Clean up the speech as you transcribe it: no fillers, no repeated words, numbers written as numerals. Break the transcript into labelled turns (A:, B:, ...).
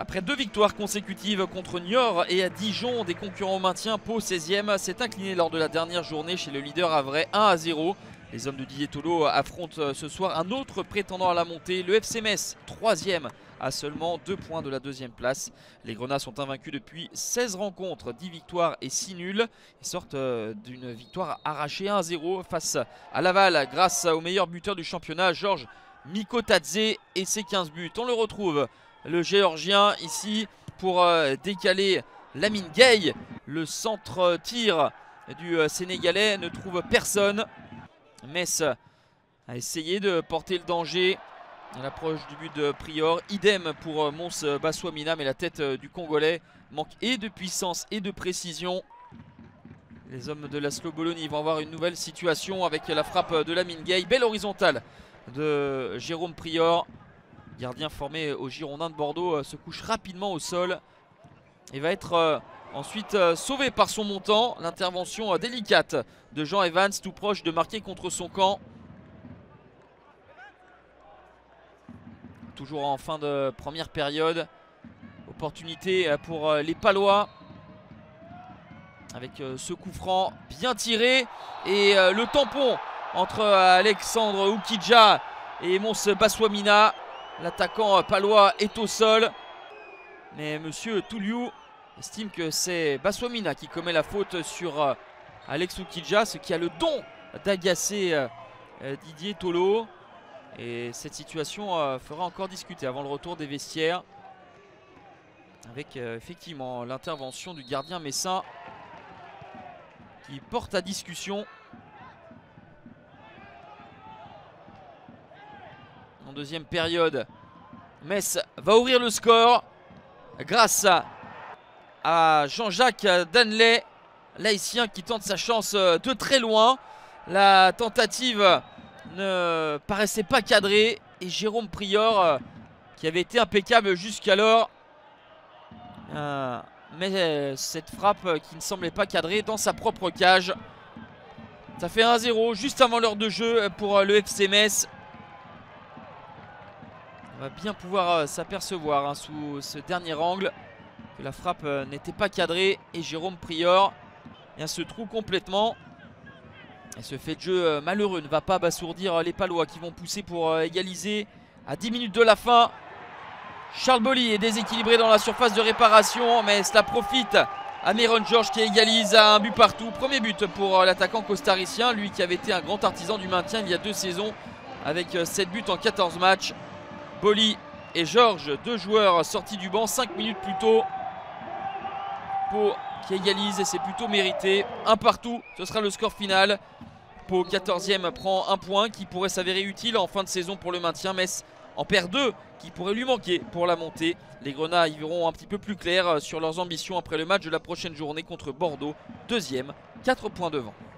A: Après 2 victoires consécutives contre Niort et à Dijon, des concurrents au maintien, Pau 16e s'est incliné lors de la dernière journée chez le leader Havrais 1-0. Les hommes de Didier Tolo affrontent ce soir un autre prétendant à la montée, le FC Metz, 3e à seulement 2 points de la 2e place. Les Grenats sont invaincus depuis 16 rencontres, 10 victoires et 6 nuls. Ils sortent d'une victoire arrachée 1-0 face à Laval grâce au meilleur buteur du championnat, Georges Mikotadze, et ses 15 buts. On le retrouve, le Géorgien, ici pour décaler Lamine Gueye. Le centre tir du Sénégalais ne trouve personne. Metz a essayé de porter le danger à l'approche du but de Prior. Idem pour Mons Baswamina, mais la tête du Congolais manque et de puissance et de précision. Les hommes de Laszlo Bologna vont avoir une nouvelle situation avec la frappe de Lamine Gueye. Belle horizontale de Jérôme Prior. Gardien formé au Girondins de Bordeaux se couche rapidement au sol et va être ensuite sauvé par son montant. L'intervention délicate de Jean Evans, tout proche de marquer contre son camp. Toujours en fin de première période. Opportunité pour les Palois avec ce coup franc bien tiré et le tampon entre Alexandre Oukidja et Mons Baswamina. L'attaquant palois est au sol, mais monsieur Touliou estime que c'est Baswamina qui commet la faute sur Alex Oukidja, ce qui a le don d'agacer Didier Tolo. Et cette situation fera encore discuter avant le retour des vestiaires, avec effectivement l'intervention du gardien messin qui porte à discussion. En deuxième période, Metz va ouvrir le score grâce à Jean-Jacques Danley, l'Haïtien qui tente sa chance de très loin. La tentative ne paraissait pas cadrée et Jérôme Prior, qui avait été impeccable jusqu'alors, mais cette frappe qui ne semblait pas cadrée dans sa propre cage. Ça fait 1-0 juste avant l'heure de jeu pour le FC Metz. On va bien pouvoir s'apercevoir sous ce dernier angle que la frappe n'était pas cadrée et Jérôme Prior se trouve complètement. Et ce fait de jeu malheureux ne va pas abasourdir les Palois qui vont pousser pour égaliser à 10 minutes de la fin. Charles Bolly est déséquilibré dans la surface de réparation, mais cela profite à Myron George qui égalise à un but partout. Premier but pour l'attaquant costaricien, lui qui avait été un grand artisan du maintien il y a 2 saisons avec 7 buts en 14 matchs. Bolly et Georges, 2 joueurs sortis du banc 5 minutes plus tôt. Pau qui égalise et c'est plutôt mérité. 1 partout, ce sera le score final. Pau 14e prend 1 point qui pourrait s'avérer utile en fin de saison pour le maintien. Metz en perd 2 qui pourraient lui manquer pour la montée. Les Grenats y verront un petit peu plus clair sur leurs ambitions après le match de la prochaine journée contre Bordeaux. 2e, 4 points devant.